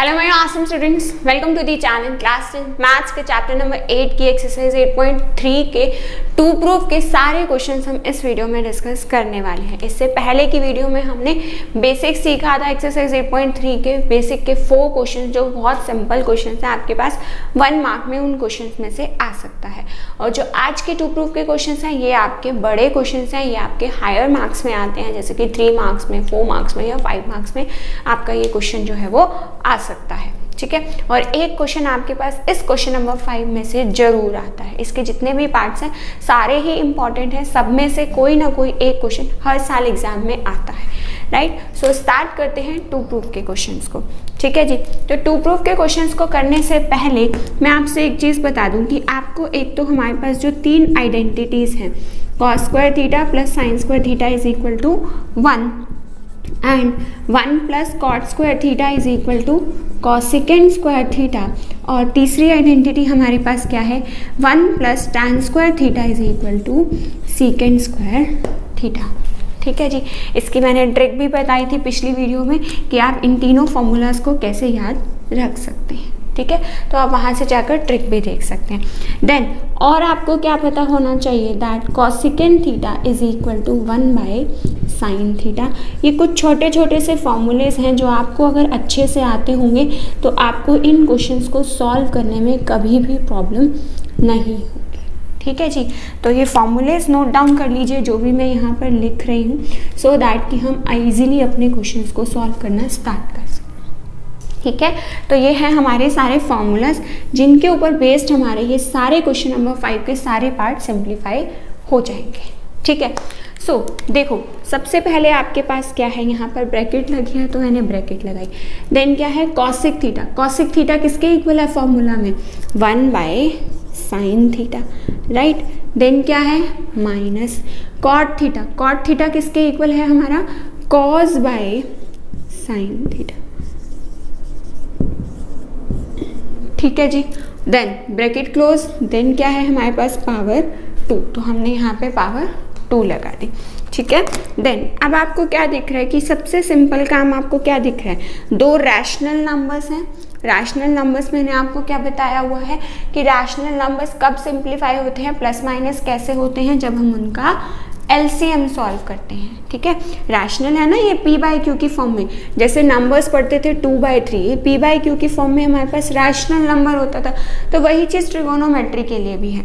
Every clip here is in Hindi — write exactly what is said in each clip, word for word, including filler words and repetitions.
Hello my awesome students, welcome to the channel class ten maths के चैप्टर नंबर एट की एक्सरसाइज एट पॉइंट थ्री के टू प्रूफ के सारे क्वेश्चंस हम इस वीडियो में डिस्कस करने वाले हैं। इससे पहले की वीडियो में हमने बेसिक सीखा था एक्सरसाइज एट पॉइंट थ्री के बेसिक के फोर क्वेश्चंस जो बहुत सिंपल क्वेश्चंस हैं, आपके पास वन मार्क में उन क्वेश्चंस में से आ सकता है। और जो आज के टू प्रूफ के क्वेश्चंस हैं ये आपके बड़े क्वेश्चंस हैं, ये आपके हायर मार्क्स में आते हैं, जैसे कि थ्री मार्क्स में, फोर मार्क्स में या फाइव मार्क्स में आपका ये क्वेश्चन जो है वो आ सकता है। ठीक है, और एक क्वेश्चन आपके पास इस क्वेश्चन नंबर फाइव में से जरूर आता है। इसके जितने भी पार्ट्स हैं सारे ही इंपॉर्टेंट हैं, सब में से कोई ना कोई एक क्वेश्चन हर साल एग्जाम में आता है। राइट, सो स्टार्ट करते हैं टू प्रूफ के क्वेश्चंस को। ठीक है जी, तो टू प्रूफ के क्वेश्चंस को करने से पहले मैं आपसे एक चीज़ बता दूं कि आपको एक तो हमारे पास जो तीन आइडेंटिटीज़ हैं, cos square theta plus sine square theta is equal to one and one plus cot square theta is equal to cosecant square theta, और तीसरी आइडेंटिटी हमारे पास क्या है, one plus tan square theta is equal to secant square theta. ठीक है जी, इसकी मैंने ट्रिक भी बताई थी पिछली वीडियो में कि आप इन तीनों फॉर्मूलाज को कैसे याद रख सकते हैं। ठीक है, तो आप वहाँ से जाकर ट्रिक भी देख सकते हैं। देन और आपको क्या पता होना चाहिए, that cosecant theta is equal to one by sine theta. ये कुछ छोटे छोटे से फॉर्मूलेज हैं जो आपको अगर अच्छे से आते होंगे तो आपको इन क्वेश्चंस को सॉल्व करने में कभी भी प्रॉब्लम नहीं होगी। ठीक है जी, तो ये फॉर्मूलेज नोट डाउन कर लीजिए जो भी मैं यहाँ पर लिख रही हूँ, सो दैट कि हम ईजिली अपने क्वेश्चंस को सॉल्व करना स्टार्ट कर सकें। ठीक है, तो ये हैं हमारे सारे फॉर्मूलाज जिनके ऊपर बेस्ड हमारे ये सारे क्वेश्चन नंबर फाइव के सारे पार्ट सिंप्लीफाई हो जाएंगे। ठीक है, सो so, देखो सबसे पहले आपके पास क्या है, यहाँ पर ब्रैकेट लगी है तो मैंने ब्रैकेट लगाई। देन क्या है, कॉसिक थीटा। कॉसिक थीटा किसके इक्वल है फॉर्मूला में, one by sine theta. Right, then क्या है, minus cot theta. Cot theta किसके इक्वल है हमारा, कॉस बाय साइन थीटा। ठीक है जी, देन ब्रैकेट क्लोज। देन क्या है हमारे पास, पावर टू, तो हमने यहाँ पे पावर टू लगा दी। ठीक है, देन अब आपको क्या दिख रहा है कि सबसे सिंपल काम आपको क्या दिख रहा है, दो रैशनल नंबर्स हैं। रैशनल नंबर्स मैंने आपको क्या बताया हुआ है कि रैशनल नंबर्स कब सिंप्लीफाई होते हैं, प्लस माइनस कैसे होते हैं, जब हम उनका एलसीएम सॉल्व करते हैं। ठीक है, रैशनल है ना ये पी बाई क्यू की फॉर्म में, जैसे नंबर्स पढ़ते थे टू बाई थ्री, ये पी बाई क्यू की फॉर्म में हमारे पास रैशनल नंबर होता था। तो वही चीज़ ट्रिगोनोमेट्री के लिए भी है।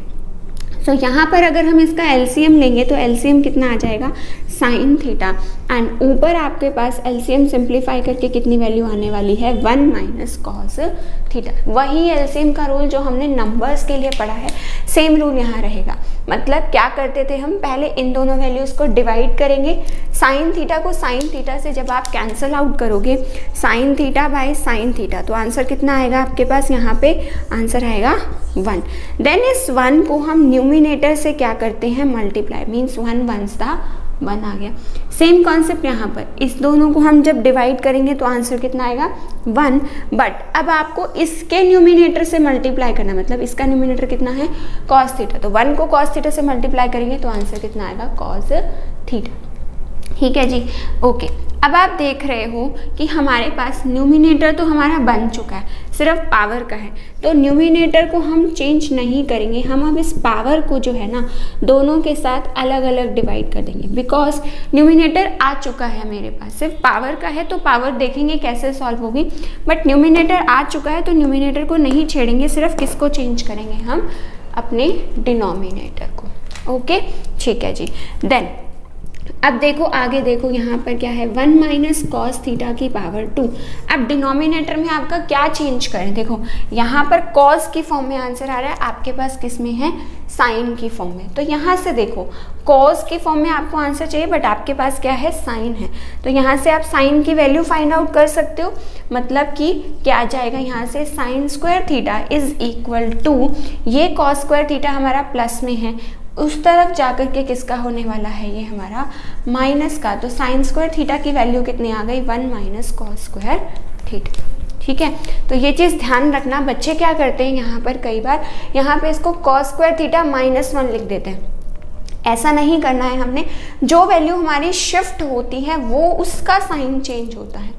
सो so, यहाँ पर अगर हम इसका एलसीएम लेंगे तो एलसीएम कितना आ जाएगा, साइन थीटा, एंड ऊपर आपके पास एलसीएम सिंप्लीफाई करके कितनी वैल्यू आने वाली है, वन माइनस कॉस थीटा। वही एलसीएम का रूल जो हमने नंबर्स के लिए पढ़ा है, सेम रूल यहाँ रहेगा। मतलब क्या करते थे हम, पहले इन दोनों वैल्यूज़ को डिवाइड करेंगे, साइन थीटा को साइन थीटा से जब आप कैंसल आउट करोगे, sine theta by sine theta, तो आंसर कितना आएगा आपके पास, यहाँ पे आंसर आएगा वन। देन इस वन को हम न्यूमिनेटर से क्या करते हैं, multiply, means one once the one आ गया। सेम कॉन्सेप्ट यहाँ पर, इस दोनों को हम जब डिवाइड करेंगे तो आंसर कितना आएगा, वन। बट अब आपको इसके न्यूमिनेटर से मल्टीप्लाई करना, मतलब इसका न्यूमिनेटर कितना है, कॉस थीटा, तो वन को कॉस थीटा से मल्टीप्लाई करेंगे तो आंसर कितना आएगा, कॉस थीटा। ठीक है जी, ओके। अब आप देख रहे हो कि हमारे पास न्यूमिनेटर तो हमारा बन चुका है, सिर्फ पावर का है, तो न्यूमिनेटर को हम चेंज नहीं करेंगे। हम अब इस पावर को जो है ना दोनों के साथ अलग अलग डिवाइड कर देंगे, बिकॉज न्यूमिनेटर आ चुका है मेरे पास, सिर्फ पावर का है तो पावर देखेंगे कैसे सॉल्व होगी, बट न्यूमिनेटर आ चुका है तो न्यूमिनेटर को नहीं छेड़ेंगे, सिर्फ किसको चेंज करेंगे, हम अपने डिनोमिनेटर को। ओके, ठीक है जी। देन अब देखो आगे देखो, यहाँ पर क्या है, वन माइनस कॉस थीटा की पावर टू। अब डिनोमिनेटर में आपका क्या चेंज करें, देखो यहाँ पर कॉस की फॉर्म में आंसर आ रहा है, आपके पास किस में है, साइन की फॉर्म में। तो यहाँ से देखो कॉस की फॉर्म में आपको आंसर चाहिए, बट आपके पास क्या है, साइन है, तो यहाँ से आप साइन की वैल्यू फाइंड आउट कर सकते हो। मतलब कि क्या आ जाएगा यहाँ से, sine square theta is equal to, ये कॉस स्क्वायर थीटा हमारा प्लस में है, उस तरफ जाकर के किसका होने वाला है, ये हमारा माइनस का, तो साइन स्क्वायर थीटा की वैल्यू कितनी आ गई, one minus cos square theta. ठीक है, तो ये चीज़ ध्यान रखना, बच्चे क्या करते हैं यहाँ पर कई बार यहाँ पे इसको cos square theta minus one लिख देते हैं, ऐसा नहीं करना है हमने। जो वैल्यू हमारी शिफ्ट होती है वो उसका साइन चेंज होता है।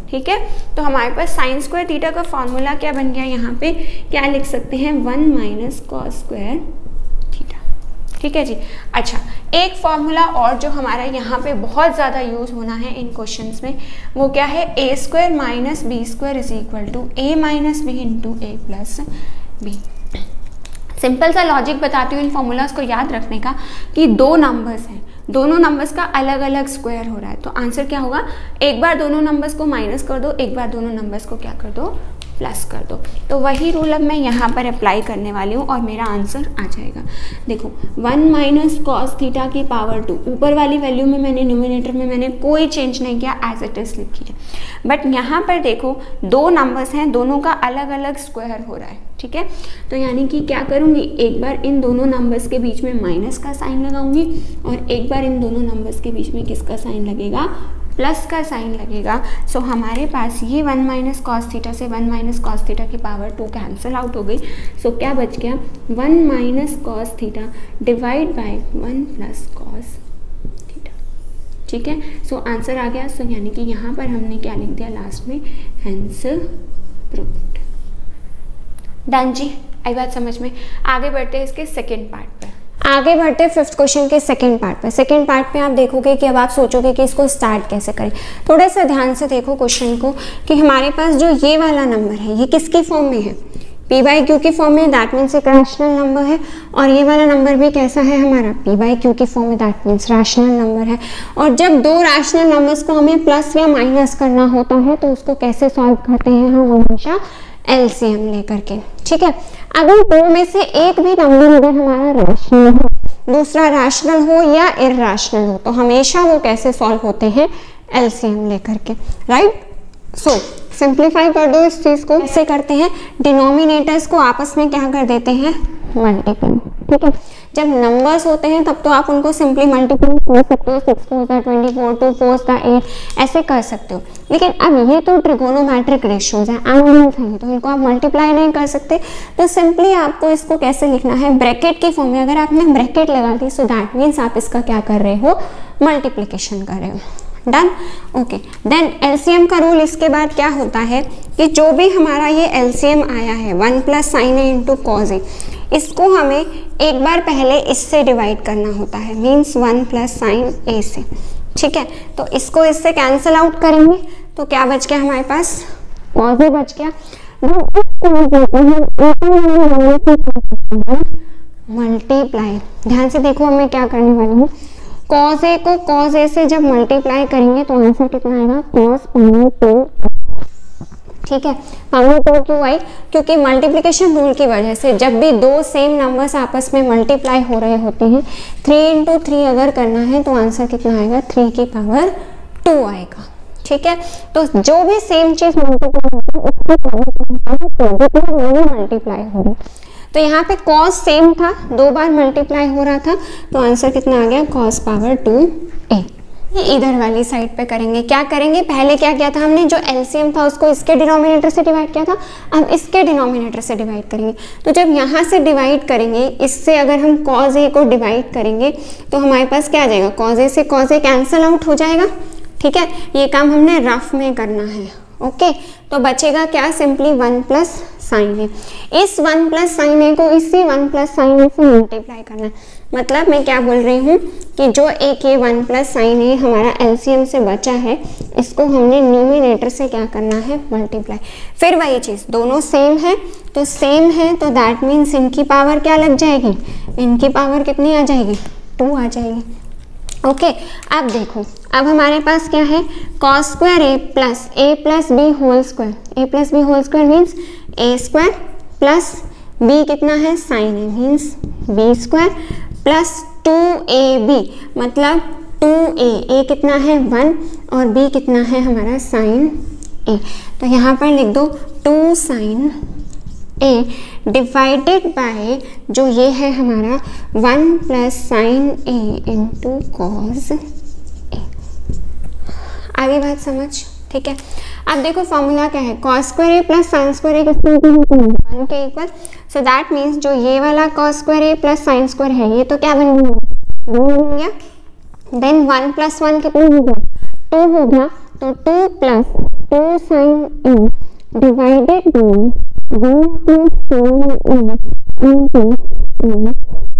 ठीक है। तो हमारे पास साइन स्क्वायर थीटा का फॉर्मूला क्या बन गया, यहाँ पे क्या लिख सकते हैं, one minus cos square theta, ठीक है जी। अच्छा, एक फॉर्मूला और जो हमारा यहाँ पे बहुत ज़्यादा यूज होना है इन क्वेश्चंस में, वो क्या है, ए square minus b square is equal to a minus b into a plus b. Simple सा लॉजिक बताती हूँ इन फॉर्मूलाज को याद रखने का, कि दो नंबर्स हैं, दोनों नंबर्स का अलग अलग स्क्वायर हो रहा है, तो आंसर क्या होगा, एक बार दोनों नंबर्स को माइनस कर दो, एक बार दोनों नंबर्स को क्या कर दो, प्लस कर दो। तो वही रूल अब मैं यहाँ पर अप्लाई करने वाली हूँ और मेरा आंसर आ जाएगा। देखो वन माइनस कॉस थीटा की पावर टू, ऊपर वाली वैल्यू में मैंने न्यूमिनेटर में मैंने कोई चेंज नहीं किया, एज इट इज लिखी है। बट यहाँ पर देखो दो नंबर्स हैं, दोनों का अलग अलग स्क्वायर हो रहा है, ठीक है। तो यानी कि क्या करूँगी, एक बार इन दोनों नंबर्स के बीच में माइनस का साइन लगाऊंगी और एक बार इन दोनों नंबर्स के बीच में किसका साइन लगेगा, प्लस का साइन लगेगा। सो so, हमारे पास ये वन माइनस कॉस थीटा से वन माइनस कॉस थीटा की पावर टू कैंसिल आउट हो गई। सो so, क्या बच गया, one minus cos theta divide by one plus cos theta, ठीक है। सो आंसर आ गया। सो so, यानी कि यहाँ पर हमने क्या लिख दिया लास्ट में, हेंस प्रूव्ड। डन जी, आई बात समझ में। आगे बढ़ते हैं इसके सेकेंड पार्ट पर। आगे बढ़ते हैं फिफ्थ क्वेश्चन के सेकंड पार्ट पे। सेकंड पार्ट पे आप देखोगे कि अब आप सोचोगे कि इसको स्टार्ट कैसे करें। थोड़ा सा ध्यान से देखो क्वेश्चन को, कि हमारे पास जो ये वाला नंबर है ये किसकी फॉर्म में है, पी बाई क्यू की फॉर्म में, दैट मीन्स एक रैशनल नंबर है। और ये वाला नंबर भी कैसा है हमारा, पी बाई क्यू की फॉर्म में, दैट मीन्स रैशनल नंबर है। और जब दो रैशनल नंबर्स को हमें प्लस या माइनस करना होता है तो उसको कैसे सॉल्व करते हैं हम, हमेशा एलसीएम लेकर के, ठीक है। अगर दो में से एक भी नंबर अगर हमारा रैशनल हो, दूसरा रैशनल हो या इरैशनल हो, तो हमेशा वो कैसे सॉल्व होते हैं, एलसीएम लेकर के, राइट। सो सिंप्लीफाई कर दो इस चीज को, कैसे करते हैं, डिनोमिनेटर्स को आपस में क्या कर देते हैं, मल्टीप्लाई, ठीक है। जब नंबर्स होते हैं तब तो आप उनको सिंपली मल्टीप्लाई कर सकते हो, सिक्स फोर ज़ा ट्वेंटी फोर, टू फोर ज़ा एट, ऐसे कर सकते हो। लेकिन अब ये तो ट्रिगोनोमेट्रिक रेशियोज हैं, एंगल्स हैं, तो इनको आप मल्टीप्लाई नहीं कर सकते। तो सिंपली आपको इसको कैसे लिखना है, ब्रैकेट की फॉर्म में। अगर आपने ब्रैकेट लगा दी सो दैट मीन्स आप इसका क्या कर रहे हो, मल्टीप्लिकेशन कर रहे हो। Done, okay. देन एलसीएम का रूल इसके बाद क्या होता है कि जो भी हमारा ये एलसीएम आया है, one plus sine a into cos a, इसको हमें एक बार पहले इससे डिवाइड करना होता है, means one plus sine a से, ठीक है। तो इसको इससे कैंसिल आउट करेंगे तो क्या बच गया हमारे पास, कॉज ए बच गया। मल्टीप्लाई, ध्यान से देखो हमें क्या करने वाली हूँ, कॉज ए को कॉज ए से जब मल्टीप्लाई करेंगे तो आंसर कितना आएगा, कॉस पावर टू, ठीक है। पावर टू क्यों आई, क्योंकि मल्टीप्लिकेशन रूल की वजह से जब भी दो सेम नंबर्स आपस में मल्टीप्लाई हो रहे होते हैं, थ्री इंटू थ्री अगर करना है तो आंसर कितना आएगा, थ्री की पावर टू आएगा, ठीक है। तो जो भी सेम चीज मल्टीप्लाई होती है उसकी पावर मल्टीप्लाई हो रही। तो यहाँ पे कॉस सेम था, दो बार मल्टीप्लाई हो रहा था, तो आंसर कितना आ गया, कॉस पावर टू ए। इधर वाली साइड पे करेंगे, क्या करेंगे, पहले क्या किया था हमने, जो एलसीएम था उसको इसके डिनोमिनेटर से डिवाइड किया था, अब इसके डिनोमिनेटर से डिवाइड करेंगे। तो जब यहाँ से डिवाइड करेंगे, इससे अगर हम कॉज ए को डिवाइड करेंगे तो हमारे पास क्या आ जाएगा, कॉज ए से कॉज ए कैंसिल आउट हो जाएगा, ठीक है। ये काम हमने रफ में करना है, ओके। तो बचेगा क्या, simply one plus sine a. इस वन प्लस साइन ए को इसी वन प्लस साइन ए से मल्टीप्लाई करना है। मतलब मैं क्या बोल रही हूँ कि जो एक ये वन प्लस साइन ए हमारा एलसीएम से बचा है, इसको हमने न्यूमिनेटर से क्या करना है, मल्टीप्लाई। फिर वही चीज़, दोनों सेम है तो सेम है तो दैट मीन्स इनकी पावर क्या लग जाएगी, इनकी पावर कितनी आ जाएगी, टू आ जाएगी, ओके okay, अब देखो, अब हमारे पास क्या है, cos square A plus a plus b whole square, A plus b whole square means a square plus b कितना है, sine a means b square plus two A b, मतलब टू ए, ए कितना है वन और बी कितना है हमारा साइन ए। तो यहाँ पर लिख दो two sine a divided by जो ये है हमारा one plus sine a into cos a. आगे बात समझ, ठीक है। अब देखो फॉर्मूला क्या है, cos square A plus sine square a किसके वन के इक्वल। सो दैट मीन्स जो ये वाला कॉस स्क्वायर ए प्लस साइन स्क्वायर है ये तो क्या बन गया, वन बन गया। देन वन प्लस वन कितना हो गया, टू हो गया। तो two plus two sine a divided by one plus sine a into a.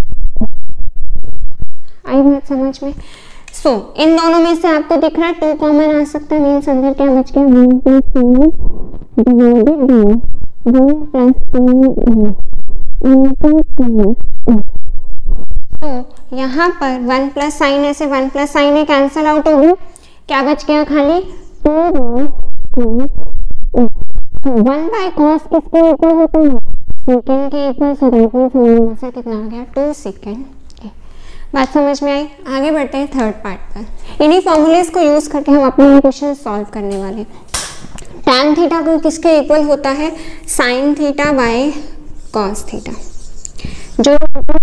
आई बात समझ में? सो so, इन दोनों में से आपको दिख रहा है टू कॉमन आ सकता है, मीन्स अंदर क्या बच गया one plus sine divided by one plus sine a into a. तो यहाँ पर वन प्लस साइन ए से one plus sine a cancel out हो गई, क्या बच गया खाली टू बाई कॉस ए। तो वन बाई कॉस किसके इक्वल होता है? सेकेंड के इक्वल, सो दैट मींस से कितना आ गया टू सेकेंड। बात समझ में आई? आगे बढ़ते हैं थर्ड पार्ट पर। इन्हीं फॉर्मूलेज को यूज करके हम अपना क्वेश्चन सॉल्व करने वाले हैं। टैन थीटा को किसके इक्वल होता है? Sine theta by cos theta. जो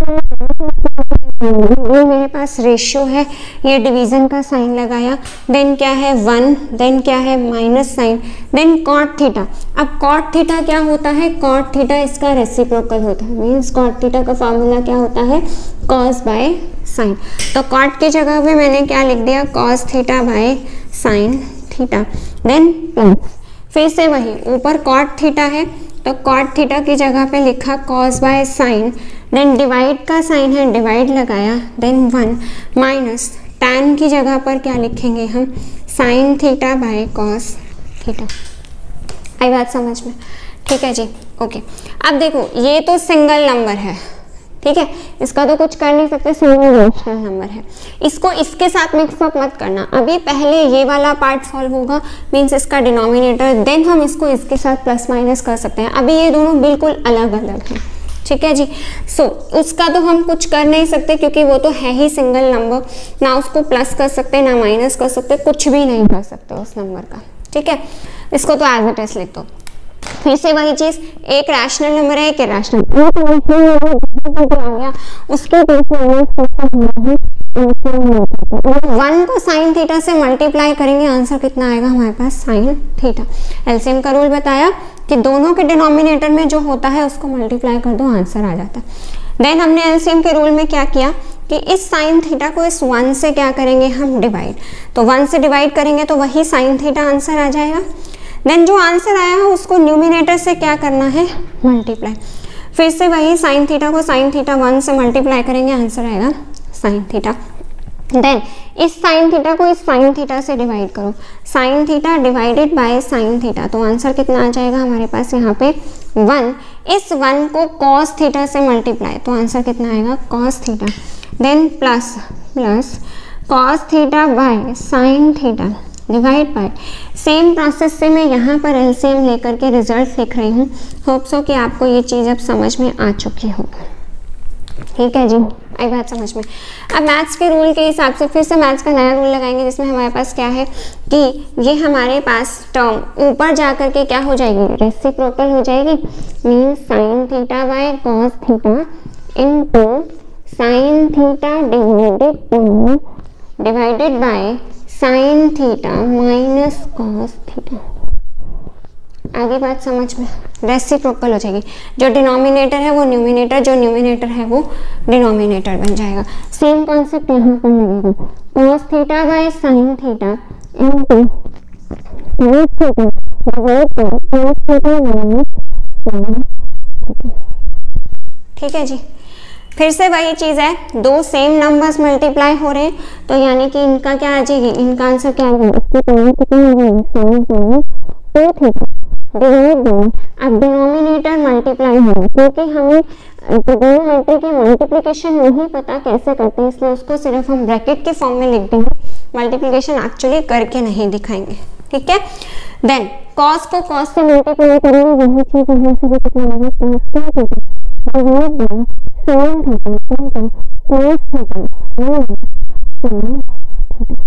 ये मेरे पास रेशियो है, ये डिवीजन का साइन लगाया, देन क्या है वन, देन क्या है minus sine, then cot theta. अब कॉट थीटा क्या होता है? कॉट थीटा इसका रेसिप्रोकल होता है, मीन्स कॉट थीटा का फॉर्मूला क्या होता है? Cos by sine. तो कॉट की जगह पे मैंने क्या लिख दिया? Cos theta by sine theta. Then plus फिर से वही ऊपर कॉट थीटा है तो कॉट थीटा की जगह पे लिखा cos by sine, then divide का साइन है डिवाइड लगाया, देन वन माइनस टैन की जगह पर क्या लिखेंगे हम? Sine theta by cos theta. आई बात समझ में? ठीक है जी, ओके। अब देखो ये तो सिंगल नंबर है, ठीक है, इसका तो कुछ कर नहीं सकते, सिंगल रेशनल नंबर है, इसको इसके साथ मिक्सअप मत करना। अभी पहले ये वाला पार्ट सॉल्व होगा, मीन्स इसका डिनोमिनेटर, देन हम इसको इसके साथ प्लस माइनस कर सकते हैं। अभी ये दोनों बिल्कुल अलग अलग हैं, ठीक है जी। सो so, उसका तो हम कुछ कर नहीं सकते क्योंकि वो तो है ही सिंगल नंबर, ना उसको प्लस कर सकते ना माइनस कर सकते, कुछ भी नहीं कर सकते उस नंबर का, ठीक है। इसको तो एज इट इज लिख दो। फिर से वही चीज, एक रैशनल नंबर है एक इरैशनल, उसके वन को साइन थीटा से मल्टीप्लाई करेंगे, आंसर कितना आएगा हमारे पास? Sine theta. एलसीएम का रूल बताया कि दोनों के डिनोमिनेटर में जो होता है उसको मल्टीप्लाई कर दो, आंसर आ जाता है। देन हमने एलसीएम के रूल में क्या किया कि इस साइन थीटा को इस वन से क्या करेंगे हम? डिवाइड। तो वन से डिवाइड करेंगे तो वही साइन थीटा आंसर आ जाएगा। देन जो आंसर आया है उसको न्यूमिनेटर से क्या करना है? मल्टीप्लाई। फिर से वही साइन थीटा को साइन थीटा वन से मल्टीप्लाई करेंगे, आंसर आएगा साइन थीटा। देन इस साइन थीटा को इस साइन थीटा से डिवाइड करो, sine theta divided by sine theta, तो आंसर कितना आ जाएगा हमारे पास यहाँ पे? वन। इस वन को कॉस थीटा से मल्टीप्लाई, तो आंसर कितना आएगा? Cos theta. Then plus plus cos theta by sine theta divide by, same process से मैं यहाँ पर एलसीएम लेकर के रिजल्ट लिख रही हूँ। होप सो कि आपको ये चीज़ अब समझ में आ चुकी होगी, ठीक है जी। आई बात समझ में? अब मैथ्स के रूल के हिसाब से फिर से मैथ्स का नया रूल लगाएंगे, जिसमें हमारे पास क्या है कि ये हमारे पास टर्म ऊपर जा कर के क्या हो जाएगी? रेसिप्रोकल हो जाएगी, means sine theta by cos theta into sine theta divided divided by sine theta minus cos theta. आगे बात समझ में? रेसिप्रोकल हो जाएगी, जो डिनोमिनेटर है वो न्यूमिनेटर, जो न्यूमिनेटर है वो डिनोमिनेटर बन जाएगा। सेम कॉन्सेप्ट यहाँ पर लगेगा, cos theta by sine theta into cos theta divide by cos theta minus sine theta. ठीक है जी। फिर से वही चीज़ है, दो सेम नंबर्स मल्टीप्लाई हो रहे हैं, तो यानी कि इनका क्या आ जाएगी? इनका आंसर क्या आएगा? इसकी पावर कितना हो जाएगी? Sine minus two theta divide by, अब डिनोमिनेटर मल्टीप्लाई होगा, क्योंकि हमें ट्रिग्नोमेट्री की मल्टीप्लिकेशन नहीं पता कैसे करते हैं, इसलिए उसको सिर्फ हम ब्रैकेट के फॉर्म में लिख देंगे, मल्टीप्लिकेशन एक्चुअली करके नहीं दिखाएंगे, ठीक है। देन कॉस को कॉस से मल्टीप्लाई करेंगे, वही चीज़ यहाँ से भी कितना होगा? Cos two theta divide by sine theta into cos theta minus sine theta.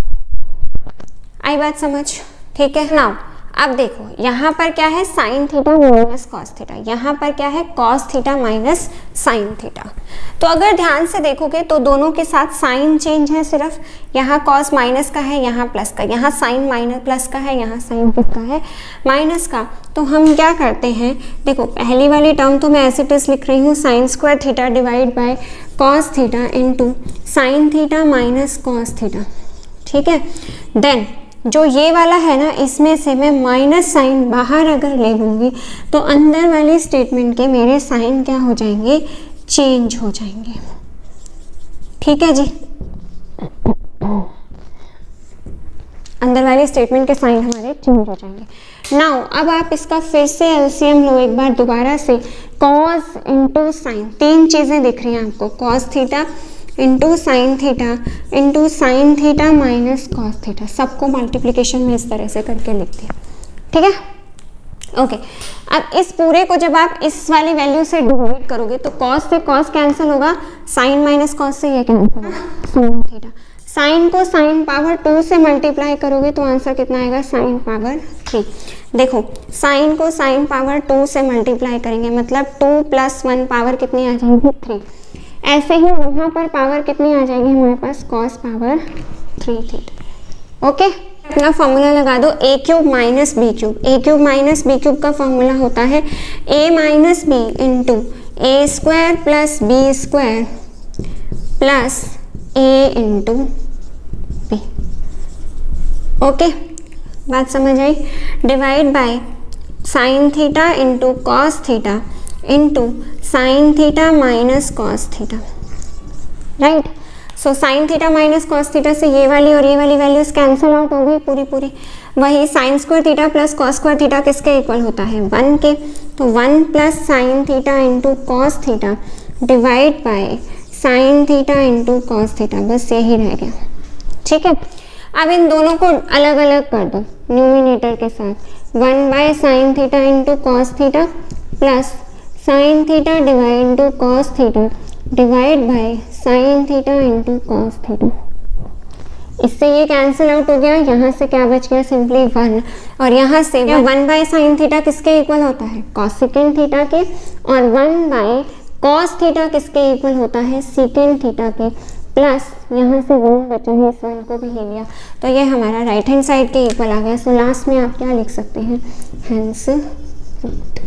आई बात समझ? ठीक है। नाउ अब देखो यहाँ पर क्या है? Sine theta minus cos theta, यहाँ पर क्या है? Cos theta minus sine theta. तो अगर ध्यान से देखोगे तो दोनों के साथ साइन चेंज है, सिर्फ यहाँ कॉस माइनस का है, यहाँ प्लस का, यहाँ साइन माइनस प्लस का है, यहाँ साइन किसका है? माइनस का। तो हम क्या करते हैं, देखो पहली वाली टर्म तो मैं ऐसे टेस्ट लिख रही हूँ, sine square theta divide by cos theta into sine theta minus cos theta, ठीक है। देन जो ये वाला है ना, इसमें से मैं माइनस साइन बाहर अगर ले लूँगी तो अंदर वाले स्टेटमेंट के मेरे साइन क्या हो जाएंगे, चेंज हो जाएंगे। ठीक है जी, अंदर वाले स्टेटमेंट के साइन हमारे चेंज हो जाएंगे। नाउ अब आप इसका फिर से एलसीएम लो एक बार दोबारा से। कॉस इंटू साइन, तीन चीज़ें दिख रही हैं आपको, cos theta into sine theta into sine theta minus cos theta, सबको मल्टीप्लिकेशन में इस तरह से करके लिखते हैं। ठीक है, ओके okay. अब इस पूरे को जब आप इस वाली वैल्यू से डिवाइड करोगे तो कॉस से कॉस कैंसिल होगा, साइन माइनस कॉस से ये कैंसिल होगा, साइन थीटा। साइन को साइन पावर टू से मल्टीप्लाई करोगे तो आंसर कितना आएगा, साइन पावर थ्री। देखो साइन को साइन पावर टू से मल्टीप्लाई करेंगे मतलब टू प्लस वन पावर कितनी आ जाएगी, थ्री। ऐसे ही यहाँ पर पावर कितनी आ जाएगी हमारे पास, cos power three theta. Okay, अपना फॉर्मूला लगा दो, a cube minus b cube. A cube minus b cube का फॉर्मूला होता है a minus b into a square plus B square plus a into b. Okay, बात समझ आई। Divide by sine theta into cos theta into sine theta minus cos theta, right. So sine theta minus cos theta से ये वाली और ये वाली वैल्यूज कैंसिल आउट हो गई पूरी पूरी। वही sine square theta plus cos square theta किसके इक्वल होता है, वन के। तो one plus sine theta into cos theta divide by sine theta into cos theta, बस यही रह गया। ठीक है, अब इन दोनों को अलग अलग कर दो न्यूमिनेटर के साथ। One by sine theta into cos theta plus sine theta divide into cos theta divide by sine theta into cos theta. इससे ये कैंसिल आउट हो गया, यहाँ से क्या बच गया, सिंपली वन। और यहाँ से वन बाय साइन थीटा किसके इक्वल होता है, कॉसेकेंड थीटा के। और वन बाय कॉस थीटा किसके इक्वल होता है, सेकेंड थीटा के। प्लस यहाँ से वन बचा है, इस वन को भी ले लिया तो ये हमारा राइट हैंड साइड के इक्वल आ गया। सो लास्ट में आप क्या लिख सकते हैं, हेंस रूट।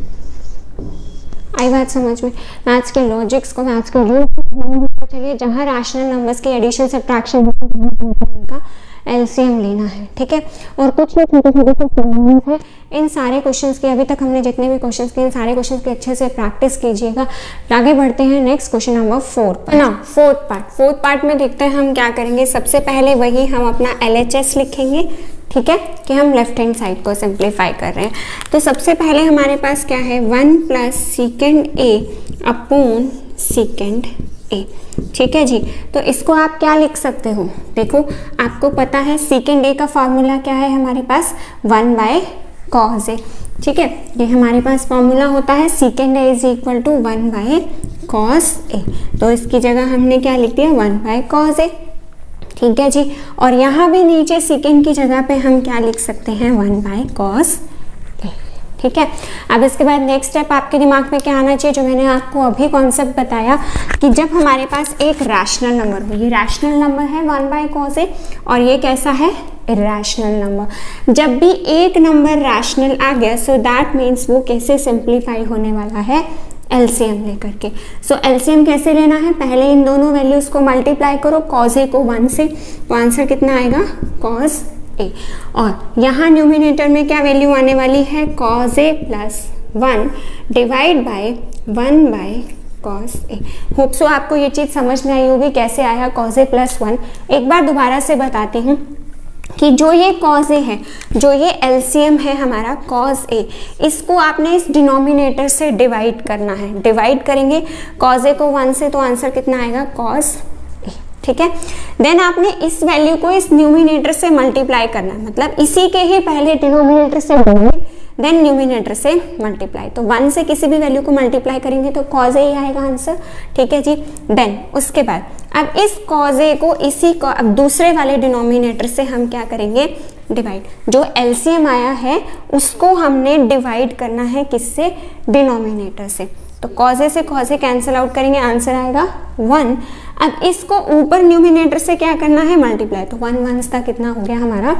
आई बात समझ में। मैथ्स के लॉजिक्स को, मैथ्स के रूल को चलिए, जहाँ रैशनल नंबर्स की एडिशन सब्ट्रैक्शन उनका एलसीएम लेना है। ठीक है, और कुछ भी छोटे छोटे से प्रॉब्लम्स हैं, इन सारे क्वेश्चंस की, अभी तक हमने जितने भी क्वेश्चंस किए इन सारे क्वेश्चंस की अच्छे से प्रैक्टिस कीजिएगा। आगे बढ़ते हैं नेक्स्ट क्वेश्चन नंबर फोर ना फोर्थ पार्ट। फोर्थ पार्ट में देखते हैं हम क्या करेंगे। सबसे पहले वही हम अपना एलएचएस लिखेंगे, ठीक है, कि हम लेफ्ट हैंड साइड को सिंप्लीफाई कर रहे हैं। तो सबसे पहले हमारे पास क्या है, one plus secant a upon secant a. ठीक है जी, तो इसको आप क्या लिख सकते हो, देखो आपको पता है सीकेंड ए का फॉर्मूला क्या है हमारे पास, वन बाय कॉस ए। ठीक है, ये हमारे पास फॉर्मूला होता है secant a is equal to one by cos a. तो इसकी जगह हमने क्या लिख दिया, वन बाय कॉस ए। ठीक है जी, और यहाँ भी नीचे सेकेंड की जगह पे हम क्या लिख सकते हैं, वन बाय कॉस ए। ठीक है, अब इसके बाद नेक्स्ट स्टेप आपके दिमाग में क्या आना चाहिए, जो मैंने आपको अभी कॉन्सेप्ट बताया कि जब हमारे पास एक रैशनल नंबर हो, ये रैशनल नंबर है वन बाय कॉस ए और ये कैसा है, इरेशनल नंबर। जब भी एक नंबर रैशनल आ गया सो दैट मीन्स वो कैसे सिंप्लीफाई होने वाला है, एलसीएम लेकर के। सो एलसीएम कैसे लेना है, पहले इन दोनों वैल्यूज को मल्टीप्लाई करो, कॉस ए को वन से, तो आंसर कितना आएगा, कॉस ए। और यहाँ न्यूमिनेटर में क्या वैल्यू आने वाली है, cos a plus one divide by one by cos a. Hope so आपको ये चीज़ समझ में आई होगी कैसे आया कॉस ए प्लस वन। एक बार दोबारा से बताती हूँ कि जो ये कॉस ए है, जो ये एलसीएम है हमारा कॉस ए, इसको आपने इस डिनोमिनेटर से डिवाइड करना है। डिवाइड करेंगे कॉस ए को वन से तो आंसर कितना आएगा, कॉस ए। ठीक है, देन आपने इस वैल्यू को इस न्यूमिनेटर से मल्टीप्लाई करना है, मतलब इसी के ही पहले डिनोमिनेटर से डिवाइड देन न्यूमिनेटर से मल्टीप्लाई। तो वन से किसी भी वैल्यू को मल्टीप्लाई करेंगे तो कॉस ए ही आएगा आंसर। ठीक है जी, देन उसके बाद अब इस कॉस ए को इसी को अब दूसरे वाले डिनोमिनेटर से हम क्या करेंगे, डिवाइड। जो एलसीएम आया है उसको हमने डिवाइड करना है किससे, डिनोमिनेटर से। तो कॉस ए से कॉस ए कैंसिल आउट करेंगे, आंसर आएगा वन। अब इसको ऊपर न्यूमिनेटर से क्या करना है, मल्टीप्लाई। तो वन वन का कितना हो गया हमारा,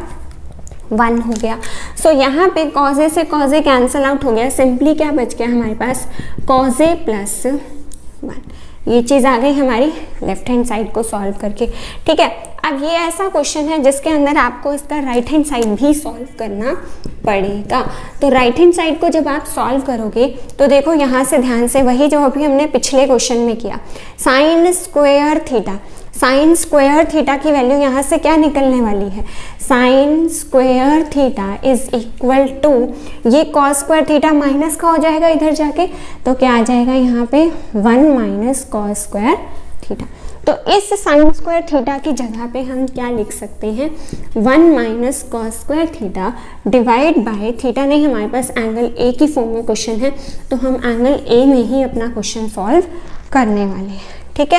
वन हो गया। सो so, यहाँ पे कॉस ए से कॉस ए कैंसिल आउट हो गया, सिंपली क्या बच गया हमारे पास, कॉस ए प्लस वन। ये चीज़ आ गई हमारी लेफ्ट हैंड साइड को सॉल्व करके। ठीक है, अब ये ऐसा क्वेश्चन है जिसके अंदर आपको इसका राइट हैंड साइड भी सॉल्व करना पड़ेगा। तो राइट हैंड साइड को जब आप सॉल्व करोगे तो देखो यहाँ से ध्यान से वही जो अभी हमने पिछले क्वेश्चन में किया, sine square theta, sine square theta की वैल्यू यहाँ से क्या निकलने वाली है, sine square theta is equal to, ये कॉस स्क्वायर थीटा माइनस का हो जाएगा इधर जाके, तो क्या आ जाएगा यहाँ पे one minus cos square theta. तो इस साइन स्क्वायर थीटा की जगह पे हम क्या लिख सकते हैं, one minus cos square theta divide by, theta नहीं हमारे पास एंगल ए की फॉर्म में क्वेश्चन है, तो हम एंगल ए में ही अपना क्वेश्चन सॉल्व करने वाले हैं। ठीक है,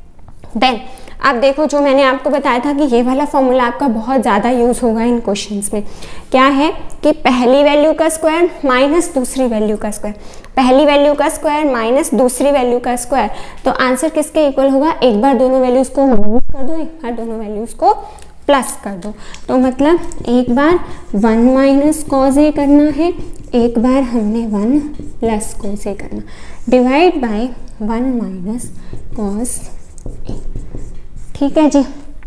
देन अब देखो जो मैंने आपको बताया था कि ये वाला फॉर्मूला आपका बहुत ज़्यादा यूज़ होगा इन क्वेश्चंस में। क्या है कि पहली वैल्यू का स्क्वायर माइनस दूसरी वैल्यू का स्क्वायर, पहली वैल्यू का स्क्वायर माइनस दूसरी वैल्यू का स्क्वायर, तो आंसर किसके इक्वल होगा, एक बार दोनों वैल्यूज़ को माइनस कर दो, एक बार दोनों वैल्यूज़ को प्लस कर दो। तो मतलब एक बार वन माइनस कॉज ए करना है, एक बार हमने वन प्लस कॉज ए करना, divide by one minus cos A. ठीक है जी,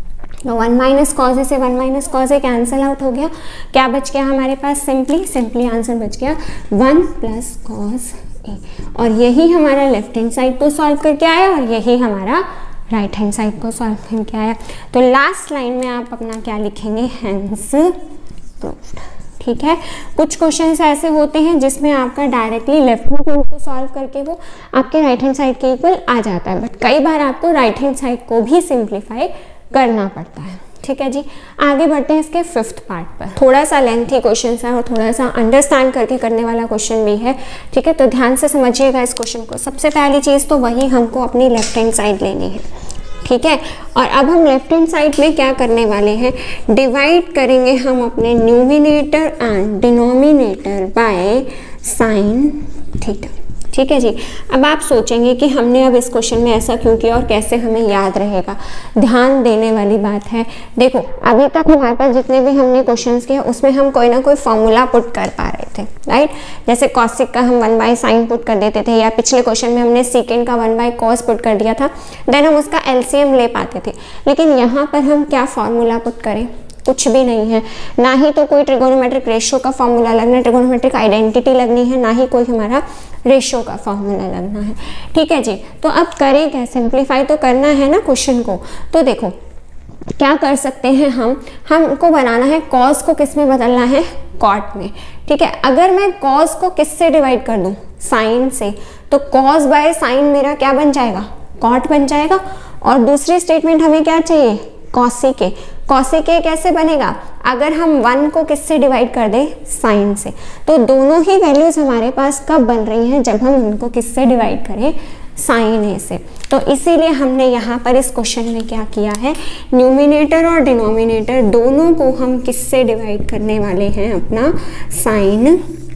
तो वन माइनस कॉज ए से one minus cos A cancel out हो गया, क्या बच गया हमारे पास, सिंपली सिंपली आंसर बच गया वन प्लस कॉज ए, और यही हमारा लेफ्ट हैंड साइड को सॉल्व करके आया और यही हमारा राइट हैंड साइड को सॉल्व करके आया। तो लास्ट लाइन में आप अपना क्या लिखेंगे, हैंस प्रूव्ड। ठीक है, कुछ क्वेश्चंस ऐसे होते हैं जिसमें आपका डायरेक्टली लेफ्ट हैंड साइड को सॉल्व करके वो आपके राइट हैंड साइड के इक्वल आ जाता है, बट कई बार आपको राइट हैंड साइड को भी सिंप्लीफाई करना पड़ता है। ठीक है जी, आगे बढ़ते हैं इसके फिफ्थ पार्ट पर। थोड़ा सा लेंथी क्वेश्चन है और थोड़ा सा अंडरस्टैंड करके करने वाला क्वेश्चन भी है। ठीक है, तो ध्यान से समझिएगा इस क्वेश्चन को। सबसे पहली चीज़ तो वही हमको अपनी लेफ्ट हैंड साइड लेनी है। ठीक है, और अब हम लेफ्ट हैंड साइड में क्या करने वाले हैं, डिवाइड करेंगे हम अपने numerator and denominator by sine theta. ठीक है जी, अब आप सोचेंगे कि हमने अब इस क्वेश्चन में ऐसा क्यों किया और कैसे हमें याद रहेगा। ध्यान देने वाली बात है, देखो अभी तक हमारे पास जितने भी हमने क्वेश्चंस किए उसमें हम कोई ना कोई फॉर्मूला पुट कर पा रहे थे, राइट। जैसे कॉसिक का हम वन बाय साइन पुट कर देते थे, या पिछले क्वेश्चन में हमने सीकेंड का वन बाय कॉस पुट कर दिया था, देन हम उसका एलसीएम ले पाते थे। लेकिन यहाँ पर हम क्या फॉर्मूला पुट करें, कुछ भी नहीं है, ना ही तो कोई ट्रिगोनोमेट्रिक रेशियो का फॉर्मूला लगना है, ट्रिगोनोमेट्रिक आइडेंटिटी लगनी है, ना ही कोई हमारा रेशियो का फॉर्मूला लगना है। ठीक है जी, तो अब करें क्या, सिंप्लीफाई तो करना है ना क्वेश्चन को। तो देखो क्या कर सकते हैं हम, हमको बनाना है कॉस को किस में बदलना है, कॉट में। ठीक है, अगर मैं कॉस को किससे डिवाइड कर दूं, साइन से, तो कॉस बाय साइन मेरा क्या बन जाएगा, कॉट बन जाएगा। और दूसरी स्टेटमेंट हमें क्या चाहिए, कॉसिक ए। कॉसिक ए कैसे बनेगा, अगर हम वन को किससे डिवाइड कर दें, साइन से, तो दोनों ही वैल्यूज हमारे पास कब बन रही हैं, जब हम उनको किससे डिवाइड करें, साइन ए से। तो इसीलिए हमने यहाँ पर इस क्वेश्चन में क्या किया है, न्यूमिनेटर और डिनोमिनेटर दोनों को हम किससे डिवाइड करने वाले हैं, अपना साइन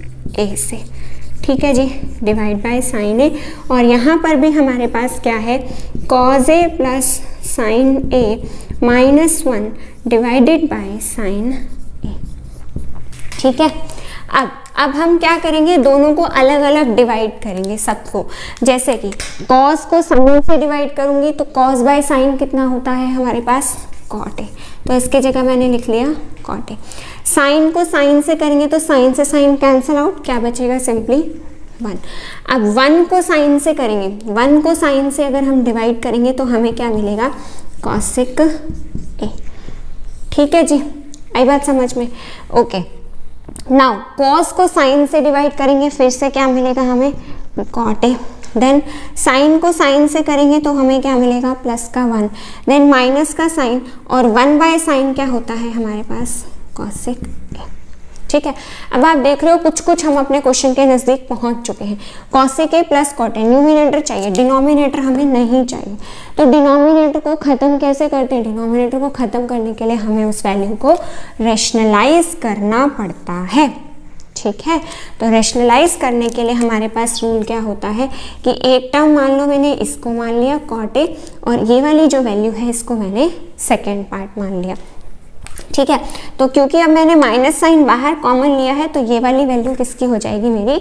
ए से। ठीक है जी, डिवाइड बाय साइन ए, और यहाँ पर भी हमारे पास क्या है, cos A plus sine A minus one divided by sine A. ठीक है, अब अब हम क्या करेंगे, दोनों को अलग अलग डिवाइड करेंगे सबको। जैसे कि कॉस को साइन से डिवाइड करूंगी तो कॉस बाय साइन कितना होता है हमारे पास, कॉट ए, तो इसकी जगह मैंने लिख लिया कॉट ए। साइन को साइन से करेंगे तो साइन से साइन कैंसिल आउट, क्या बचेगा, सिंपली वन। अब वन को साइन से करेंगे, वन को साइन से अगर हम डिवाइड करेंगे तो हमें क्या मिलेगा, कॉसिक ए। ठीक है जी, आई बात समझ में, ओके। नाउ कॉस को साइन से डिवाइड करेंगे, फिर से क्या मिलेगा हमें, कॉट ए। देन साइन को साइन से करेंगे तो हमें क्या मिलेगा, प्लस का वन, देन माइनस का साइन, और वन बाय साइन क्या होता है हमारे पास, कॉसिक ए। ठीक है, अब आप देख रहे हो कुछ कुछ हम अपने क्वेश्चन के नज़दीक पहुंच चुके हैं। Cosec A plus cot A, numerator चाहिए, डिनोमिनेटर हमें नहीं चाहिए। तो डिनोमिनेटर को ख़त्म कैसे करते हैं, डिनोमिनेटर को ख़त्म करने के लिए हमें उस वैल्यू को रैशनलाइज करना पड़ता है। ठीक है, तो रैशनलाइज करने के लिए हमारे पास रूल क्या होता है कि एक टर्म मान लो मैंने इसको मान लिया कॉट ए, और ये वाली जो वैल्यू है इसको मैंने सेकेंड पार्ट मान लिया। ठीक है, तो क्योंकि अब मैंने माइनस साइन बाहर कॉमन लिया है तो ये वाली वैल्यू किसकी हो जाएगी, मेरी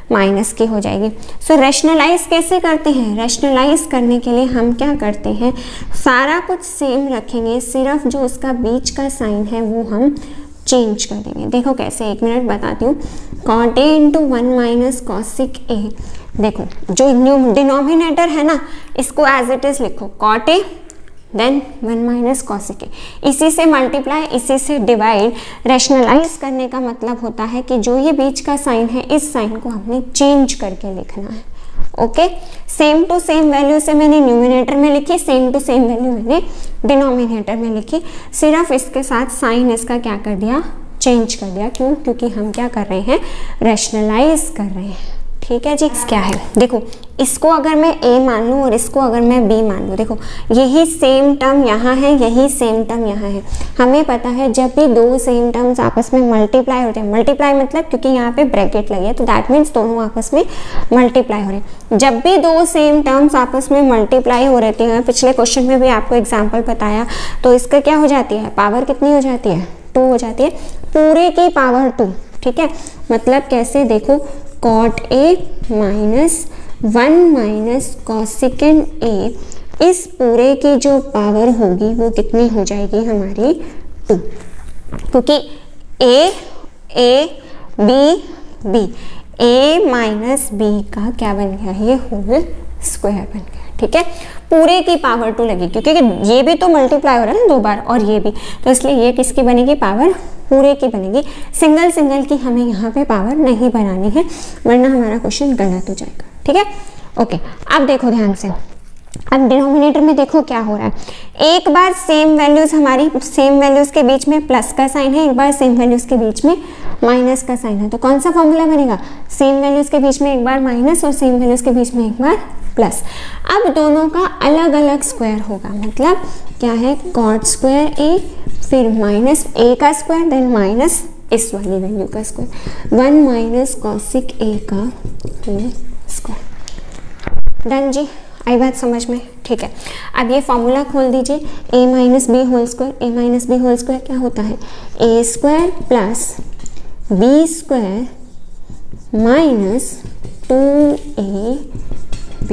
माइनस की हो जाएगी। सो रैशनलाइज कैसे करते हैं? रैशनलाइज करने के लिए हम क्या करते हैं, सारा कुछ सेम रखेंगे, सिर्फ जो उसका बीच का साइन है वो हम चेंज कर देंगे। देखो कैसे, एक मिनट बताती हूँ। Cot A into one minus cosec A, देखो जो डिनोमिनेटर है ना इसको एज इट इज लिखो, cot A then one minus cosec A, इसी से मल्टीप्लाई, इसी से डिवाइड। रैशनलाइज करने का मतलब होता है कि जो ये बीच का साइन है इस साइन को हमने चेंज करके लिखना है। Okay, same to same value से मैंने न्यूमिनेटर में लिखी, सेम टू सेम वैल्यू मैंने डिनोमिनेटर में लिखी, सिर्फ इसके साथ साइन इसका क्या कर दिया, चेंज कर दिया। क्यों? क्योंकि हम क्या कर रहे हैं, रैशनलाइज कर रहे हैं। ठीक है जी, क्या है देखो, इसको अगर मैं a मान लूँ और इसको अगर मैं b मान लूँ, देखो यही सेम टर्म यहाँ है, यही सेम टर्म यहाँ है। हमें पता है जब भी दो सेम टर्म्स आपस में मल्टीप्लाई होते हैं, मल्टीप्लाई मतलब क्योंकि यहाँ पे ब्रैकेट लगी है तो दैट मीन्स दोनों आपस में मल्टीप्लाई हो रहे हैं। जब भी दो सेम टर्म्स आपस में मल्टीप्लाई हो रहती हैं, पिछले क्वेश्चन में भी आपको एग्जाम्पल बताया, तो इसका क्या हो जाती है, पावर कितनी हो जाती है, टू हो जाती है, पूरे की पावर टू। ठीक है, मतलब कैसे, देखो cot A minus one minus cosecant A, इस पूरे की जो पावर होगी वो कितनी हो जाएगी हमारी, टू, क्योंकि A A B B, A minus B का क्या बन गया, ये होल स्क्वायर बन गया। ठीक है, पूरे की पावर टू लगी क्योंकि ये भी तो मल्टीप्लाई हो रहा है ना दो बार और ये भी, तो इसलिए ये किसकी बनेगी, पावर पूरे की बनेगी। सिंगल सिंगल की हमें यहाँ पे पावर नहीं बनानी है वरना हमारा क्वेश्चन गलत हो जाएगा। ठीक है, ओके। अब देखो ध्यान से, अब डिनोमिनेटर में देखो क्या हो रहा है, एक बार सेम वैल्यूज हमारी सेम वैल्यूज के बीच में प्लस का साइन है, एक बार सेम वैल्यूज के बीच में माइनस का साइन है, तो कौन सा फॉर्मूला बनेगा, सेम वैल्यूज के बीच में एक बार माइनस और सेम वैल्यूज के बीच में एक बार प्लस। अब दोनों का अलग अलग स्क्वायर होगा, मतलब क्या है, कॉट स्क्वायर ए, फिर माइनस ए का स्क्वायर, देन माइनस इस वाली वैल्यू का square, one minus cosec A का होल स्क्वायर। डन जी, आई बात समझ में? ठीक है, अब ये फॉर्मूला खोल दीजिए, a minus B whole square, A minus B whole square क्या होता है, ए square plus B square minus two A B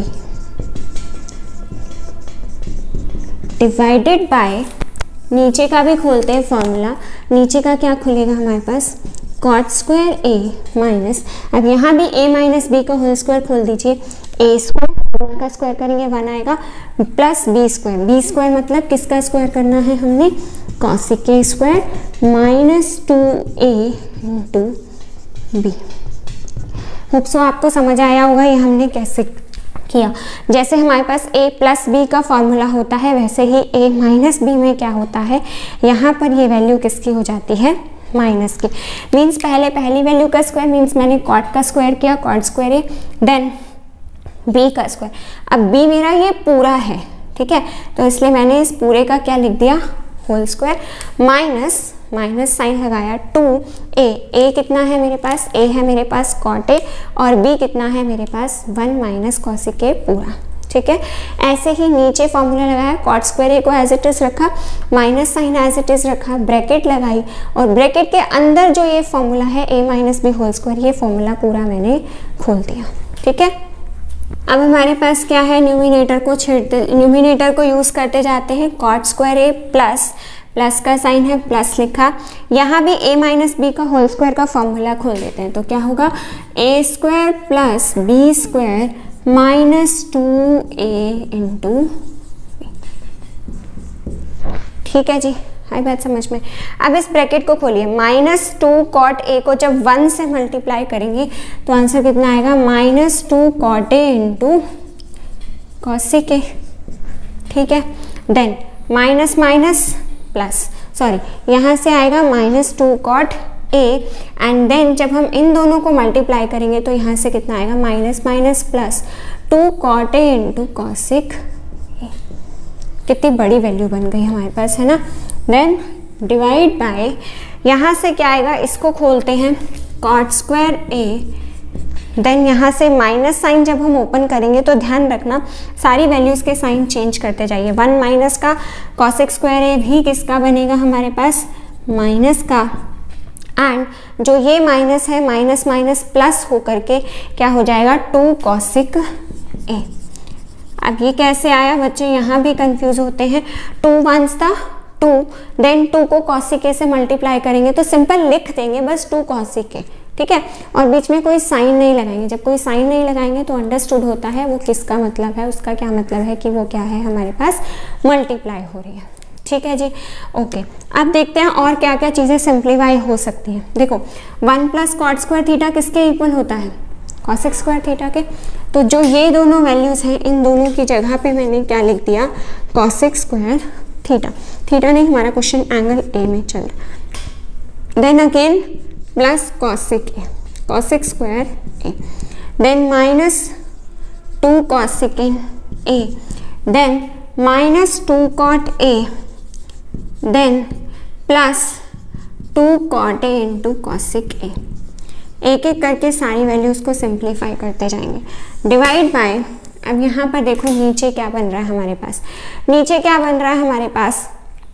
divided by, नीचे का भी खोलते हैं फॉर्मूला, नीचे का क्या खुलेगा हमारे पास, कॉट स्क्वायर ए माइनस, अब यहाँ भी a माइनस बी का होल स्क्वायर खोल दीजिए, ए स्क्वायर का स्क्वायर करेंगे वन आएगा, plus B square, B square मतलब किसका स्क्वायर करना है हमने, cosec A square minus two A into B. Hope so आपको समझ आया होगा ये हमने कैसे किया। जैसे हमारे पास a प्लस बी का फॉर्मूला होता है वैसे ही a माइनस बी में क्या होता है, यहाँ पर ये वैल्यू किसकी हो जाती है, माइनस की। मीन्स पहले पहली वैल्यू का स्क्वायर, मीन्स मैंने कॉट का स्क्वायर किया, cot square A, then b का स्क्वायर। अब b मेरा ये पूरा है, ठीक है, तो इसलिए मैंने इस पूरे का क्या लिख दिया, whole square, minus minus sine लगाया टू ए, ए कितना है मेरे पास, ए है मेरे पास कॉट ए, और b कितना है मेरे पास, वन माइनस कॉसिक ए पूरा। ठीक है, ऐसे ही नीचे फॉर्मूला लगाया, कॉट स्क्वायर ए को एज इट इज रखा, minus sine as it is रखा, ब्रैकेट लगाई, और ब्रैकेट के अंदर जो ये फॉर्मूला है a minus B whole square, ये फॉर्मूला पूरा मैंने खोल दिया। ठीक है, अब हमारे पास क्या है, न्यूमिनेटर को छेड़ते न्यूमिनेटर को यूज करते जाते हैं, कॉट स्क्वायर ए प्लस प्लस का साइन है, प्लस लिखा, यहाँ भी a माइनस बी का होल स्क्वायर का फॉर्मूला खोल देते हैं, तो क्या होगा, A square plus B square minus two A into B. ठीक है जी, आई बात समझ में। अब इस ब्रैकेट को खोलिए, माइनस टू कॉट ए को जब वन से मल्टीप्लाई करेंगे तो आंसर कितना आएगा, minus two cot A into cosec A. ठीक है, then minus minus plus, sorry यहाँ से आएगा minus two cot A, and then जब हम इन दोनों को मल्टीप्लाई करेंगे तो यहाँ से कितना आएगा, minus minus plus two cot A into cosec A. कितनी बड़ी वैल्यू बन गई हमारे पास, है ना। देन डिवाइड बाय, यहाँ से क्या आएगा, इसको खोलते हैं, कॉट स्क्वायर ए, देन यहाँ से माइनस साइन जब हम ओपन करेंगे तो ध्यान रखना सारी वैल्यूज के साइन चेंज करते जाइए। वन माइनस का कॉसिक स्क्वायर ए भी किसका बनेगा हमारे पास, माइनस का, एंड जो ये माइनस है माइनस माइनस प्लस होकर के क्या हो जाएगा टू कॉसिक ए। अब ये कैसे आया बच्चे, यहाँ भी कंफ्यूज होते हैं। टू वंस था टू, देन टू को कॉसिक ए से मल्टीप्लाई करेंगे तो सिंपल लिख देंगे बस टू कॉसिक ए, ठीक है, और बीच में कोई साइन नहीं लगाएंगे। जब कोई साइन नहीं लगाएंगे तो अंडरस्टूड होता है वो किसका मतलब है, उसका क्या मतलब है कि वो क्या है हमारे पास मल्टीप्लाई हो रही है, ठीक है जी। ओके, अब देखते हैं और क्या क्या चीज़ें सिंप्लीफाई हो सकती हैं। देखो one plus cot square theta किसके इक्वल होता है, कॉसेक स्क्वायर थीटा के। तो जो ये दोनों वैल्यूज़ हैं इन दोनों की जगह पे मैंने क्या लिख दिया, कॉसेक स्क्वायर थीटा। थीटा नहीं, हमारा क्वेश्चन एंगल ए में चल रहा। Then again plus cosec A, cosec square A, then minus two cosec A, then minus two cot A, then plus two cot A into cosec A. एक एक करके सारी वैल्यूज़ को सिंप्लीफाई करते जाएंगे। डिवाइड बाय, अब यहाँ पर देखो नीचे क्या बन रहा है हमारे पास, नीचे क्या बन रहा है हमारे पास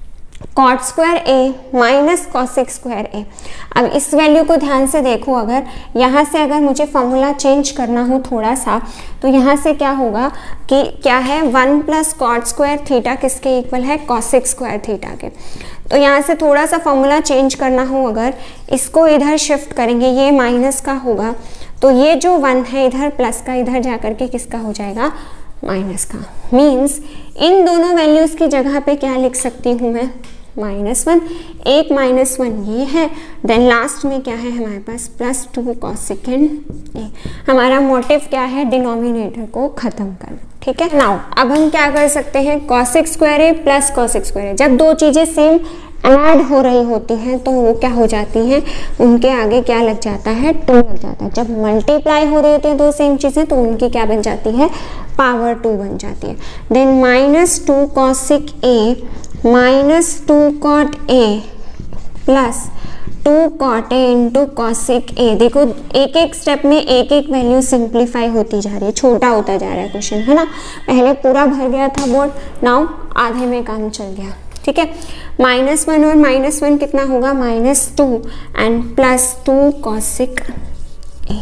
cot square A minus cosec square A. अब इस वैल्यू को ध्यान से देखो, अगर यहाँ से अगर मुझे फॉर्मूला चेंज करना हो थोड़ा सा तो यहाँ से क्या होगा कि क्या है one plus cot square theta किसके इक्वल है, कॉसेक स्क्वायर थीटा के। तो यहाँ से थोड़ा सा फॉर्मूला चेंज करना हो, अगर इसको इधर शिफ्ट करेंगे ये माइनस का होगा तो ये जो वन है इधर प्लस का इधर जा करके किसका हो जाएगा, माइनस का। मीन्स इन दोनों वैल्यूज़ की जगह पे क्या लिख सकती हूँ मैं, माइनस वन। एक माइनस वन ये है, देन लास्ट में क्या है हमारे पास प्लस टू कॉसेकेंड ए। हमारा मोटिव क्या है, डिनोमिनेटर को ख़त्म करना, ठीक है। नाउ अब हम क्या कर सकते हैं, cosec square A plus cosec square A, जब दो चीज़ें सेम ऐड हो रही होती हैं तो वो क्या हो जाती हैं, उनके आगे क्या लग जाता है, टू लग जाता है। जब मल्टीप्लाई हो रही होती हैं दो सेम चीज़ें तो उनकी क्या बन जाती है, पावर टू बन जाती है। Then minus two cosec A minus two cot A plus two cot A into cosec A. देखो एक एक स्टेप में एक एक वैल्यू सिंप्लीफाई होती जा रही है, छोटा होता जा रहा है क्वेश्चन, है ना। पहले पूरा भर गया था बोर्ड, नाउ आधे में काम चल गया, ठीक है। माइनस वन और माइनस वन कितना होगा, minus two and plus two cosec A,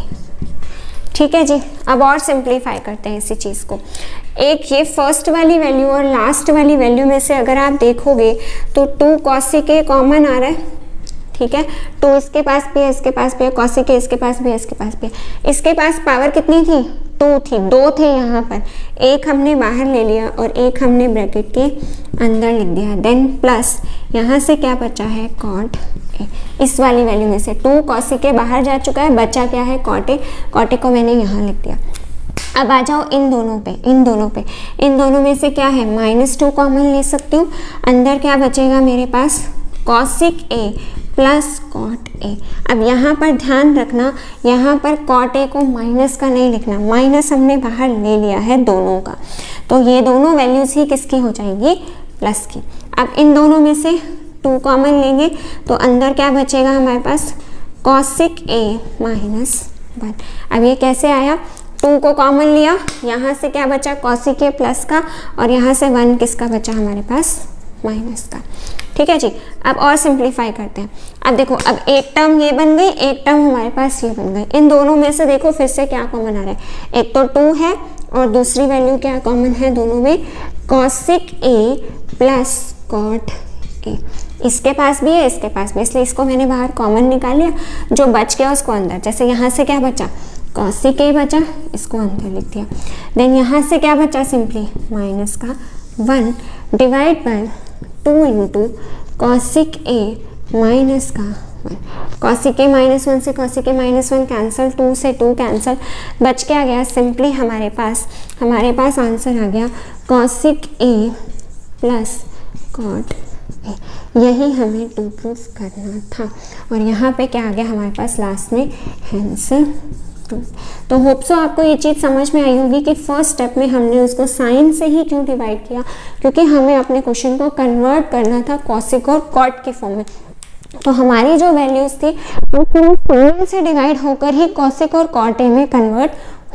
ठीक है जी। अब और सिंप्लीफाई करते हैं इसी चीज़ को। एक ये फर्स्ट वाली वैल्यू और लास्ट वाली वैल्यू में से अगर आप देखोगे तो टू कॉसेक ए कॉमन आ रहा है, ठीक है। टू इसके पास भी है, इसके पास भी है, कॉसेक ए इसके पास भी है, इसके पास भी है। इसके पास पावर कितनी थी, टू थी, दो थे यहाँ पर, एक हमने बाहर ले लिया और एक हमने ब्रैकेट के अंदर लिख दिया। देन प्लस यहाँ से क्या बचा है, कॉट ए। इस वाली वैल्यू में से टू कॉसेक ए बाहर जा चुका है, बचा क्या है, कॉट ए। कॉट ए को मैंने यहाँ लिख दिया। अब आ जाओ इन दोनों पे, इन दोनों पे, इन दोनों में से क्या है, माइनस टू कॉमन ले सकती हूँ। अंदर क्या बचेगा मेरे पास, cosec A plus cot A. अब यहाँ पर ध्यान रखना, यहाँ पर कॉट ए को माइनस का नहीं लिखना, माइनस हमने बाहर ले लिया है दोनों का, तो ये दोनों वैल्यूज़ ही किसकी हो जाएगी, प्लस की। अब इन दोनों में से टू कॉमन लेंगे तो अंदर क्या बचेगा हमारे पास, कॉसेक ए माइनस वन। अब ये कैसे आया, टू को कॉमन लिया, यहाँ से क्या बचा, कॉसेक ए प्लस का, और यहाँ से वन किसका बचा हमारे पास, माइनस का, ठीक है जी। अब और सिंप्लीफाई करते हैं। अब देखो अब एक टर्म ये बन गई, एक टर्म हमारे पास ये बन गई। इन दोनों में से देखो फिर से क्या कॉमन आ रहा है, एक तो टू है और दूसरी वैल्यू क्या कॉमन है दोनों में, cosec A plus cot A. इसके पास भी है, इसके पास भी, इसलिए इसको मैंने बाहर कॉमन निकाल लिया, जो बच गया उसको अंदर। जैसे यहाँ से क्या बचा, कॉसेक ए बचा, इसको अंदर लिख दिया। देन यहाँ से क्या बचा, सिंपली माइनस का one divide by two into cosec A minus का one. Cosec A minus one से cosec A minus one cancel, two से टू कैंसिल, बच क्या गया, सिंपली हमारे पास हमारे पास आंसर आ गया cosec A plus cot A. यही हमें टू प्रूफ करना था, और यहाँ पे क्या आ गया हमारे पास लास्ट में, हेंस टू। तो होप सो आपको ये चीज़ समझ में आई होगी कि फर्स्ट स्टेप में हमने उसको साइन से ही क्यों डिवाइड किया, क्योंकि हमें अपने क्वेश्चन को कन्वर्ट करना था कॉसेक और कॉट के फॉर्म में। तो हमारी जो वैल्यूज़ थी वो पूरे साइन से डिवाइड होकर ही कॉसेक और कॉट ए में कन्वर्ट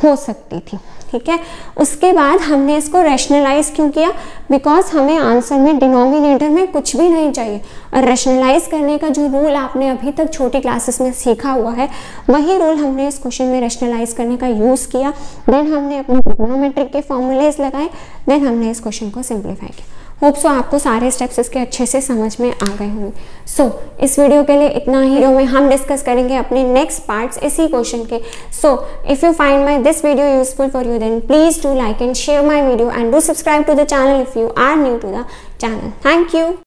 हो सकती थी। ठीक है, उसके बाद हमने इसको रैशनलाइज क्यों किया, बिकॉज हमें आंसर में डिनोमिनेटर में कुछ भी नहीं चाहिए, और रैशनलाइज करने का जो रूल आपने अभी तक छोटी क्लासेस में सीखा हुआ है वही रूल हमने इस क्वेश्चन में रैशनलाइज करने का यूज़ किया। देन हमने अपने ट्रिग्नोमेट्रिक के फॉर्मूलेज लगाए, देन हमने इस क्वेश्चन को सिंप्लीफाई किया। होप सो आपको सारे स्टेप्स इसके अच्छे से समझ में आ गए होंगे। सो so, इस वीडियो के लिए इतना ही। वीडियो में हम डिस्कस करेंगे अपने नेक्स्ट पार्ट्स इसी क्वेश्चन के। So if you find my this video useful for you then please do like and share my video and do subscribe to the channel if you are new to the channel. Thank you.